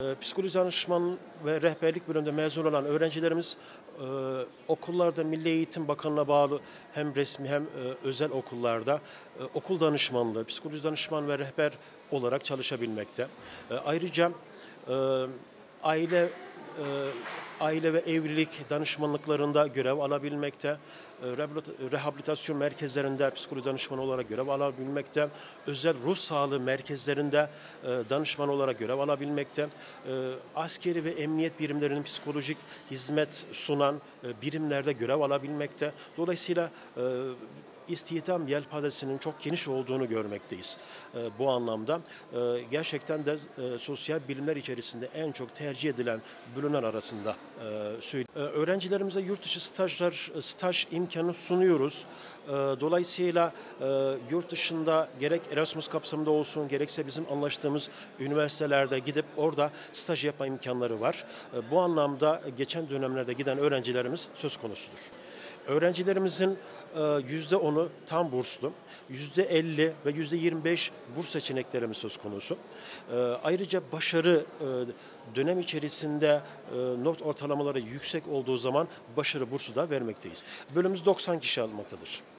Psikoloji danışman ve rehberlik bölümünde mezun olan öğrencilerimiz okullarda Milli Eğitim Bakanlığı'na bağlı hem resmi hem özel okullarda okul danışmanlığı, psikoloji danışman ve rehber olarak çalışabilmekte. Ayrıca e, aile e, aile ve evlilik danışmanlıklarında görev alabilmekte, rehabilitasyon merkezlerinde psikoloji danışmanı olarak görev alabilmekte, özel ruh sağlığı merkezlerinde danışman olarak görev alabilmekte, askeri ve emniyet birimlerinin psikolojik hizmet sunan birimlerde görev alabilmekte. Dolayısıyla istihdam yelpazesinin çok geniş olduğunu görmekteyiz. Bu anlamda gerçekten de sosyal bilimler içerisinde en çok tercih edilen bölümler arasında söyleyeyim. Öğrencilerimize yurt dışı staj imkanı sunuyoruz. Dolayısıyla yurt dışında gerek Erasmus kapsamında olsun gerekse bizim anlaştığımız üniversitelerde gidip orada staj yapma imkanları var. Bu anlamda geçen dönemlerde giden öğrencilerimiz söz konusudur. Öğrencilerimizin %10'u tam burslu, %50 ve %25 burs seçeneklerimiz söz konusu. Ayrıca başarı dönem içerisinde not ortalamaları yüksek olduğu zaman başarı bursu da vermekteyiz. Bölümümüz 90 kişi almaktadır.